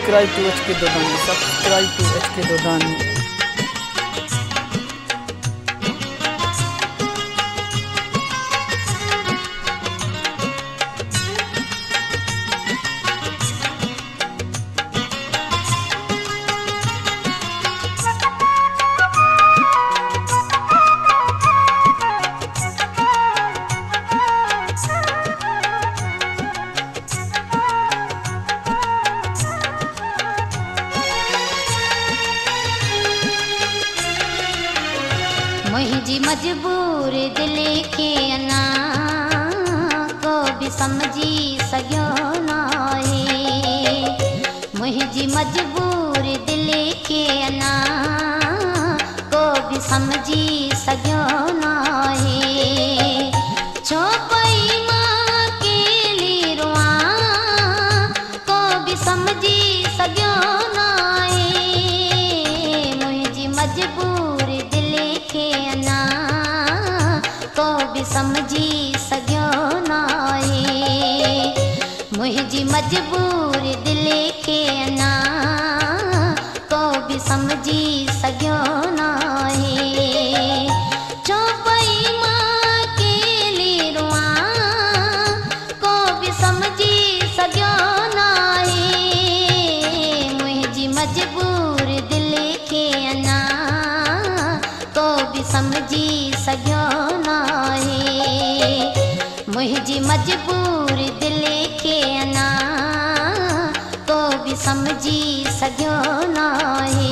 Subscribe to HK Dodani. Subscribe to HK Dodani. मुझी मजबूर दिल के अना को भी समझी सघियो नाहे। मुझी मजबूर दिल के अना को भी समझी सघियो नाहे। छो पई मां अकेली रोआ को भी समझी सघियो नाहे। मुझी मजबूर दिल के अना को भी समझी सघियो नाहे। मुझी मजबूर दिल के अना को भी समझी सघियो नाहे। छो पई मां अकेली रोआ को भी समझी सघियो नाहे। मुझी मजबूर दिल के अना को भी समझी सघियो नाहे। मुझी मजबूर दिल के अना को भी समझी सघियो नाहे।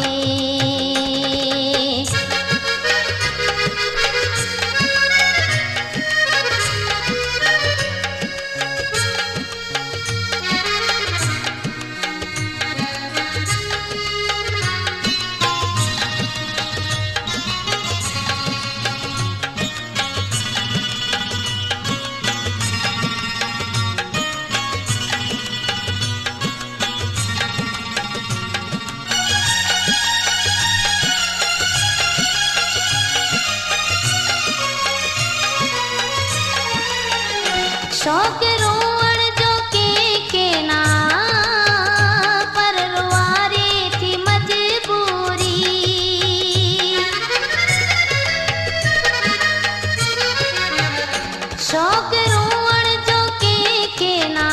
शौक रोवण जो के ना पर रुआरे थी मजबूरी। शौक रोवण जो के ना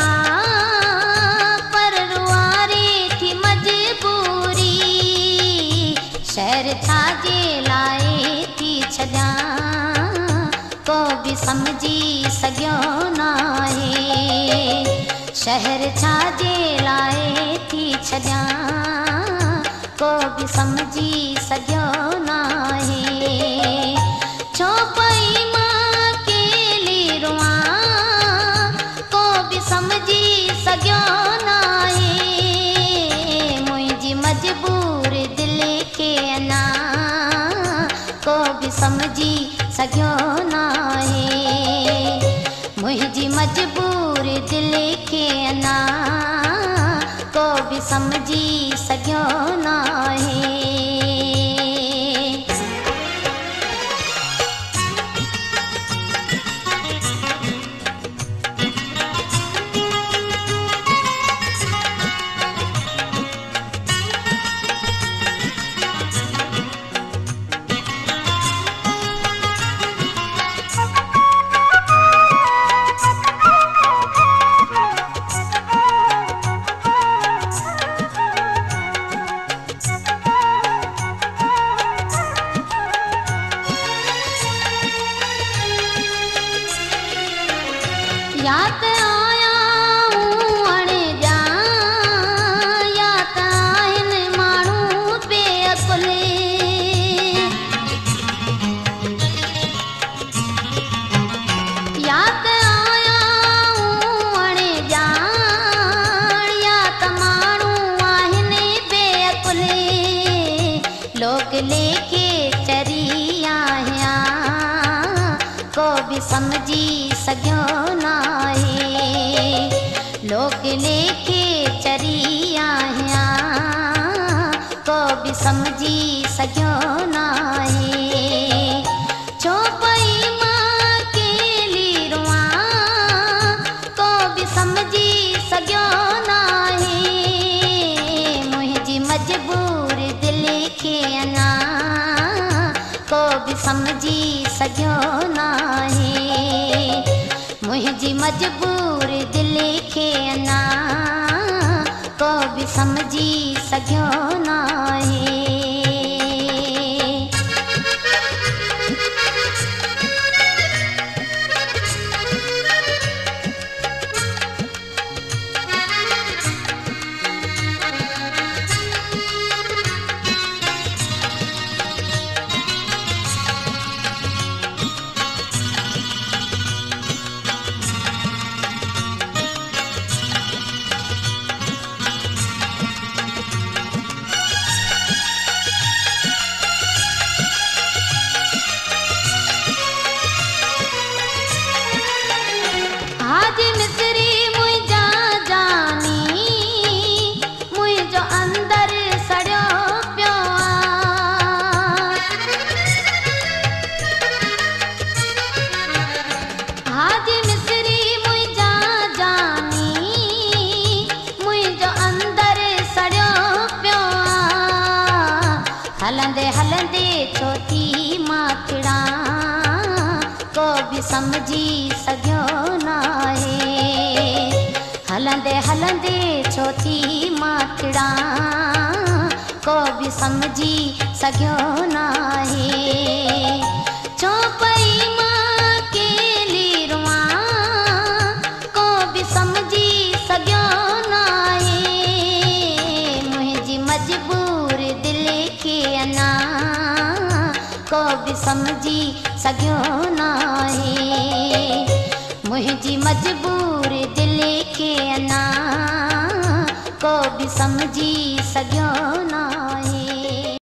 पर रुआरे थी मजबूरी। शहर छाजे लाए थी छजा को भी समझी सघियो नाहे। शहर छाजे लाए थी छजा को भी समझी सघियो नाहे। छो पई मां अकेली रोआ को भी समझी सघियो नाहे। मुझी मजबूर दिल के अना को भी समझी सघियो नाहे। मुझी मजबूर दिल के अना को भी समझी सघियो नाहे। यात आया हूँ अणे जा यात आहिन माण्हू बेअकुले। यात आया हूँ अणे जा यात माण्हू आहिन बेअकुले। लोक लेके चरी आया को भी समझी सघियो नाहे। लोक लेके चरी आया को भी समझी सघियो नाहे। छो पई मां अकेली रोआ को भी समझी सघियो नाहे। बि समझी सघियो नाहे। हाजी मिस्री मुंहिंजा जानी मुंहिंजो अंदर सड़ियो पियो हाजी मिस्री मुंहिंजा जानी मुंहिंजो अंदर सड़ियो पियो हलंदे हलंदे छो थी माखड़ा को बि समझी सघियो नाहे। हलंदे हलंदे छो थी माखड़ा को बि समझी सघियो नाहे। छो पई मां अकेली रुआं को बि समझी सघियो नाहे। मुंहिंजी मजबूर दिल खे अञा को बि समझी सघियो नाहे। मुंहिंजी मजबूर दिल खे अञा को बि समझी सघियो नाहे।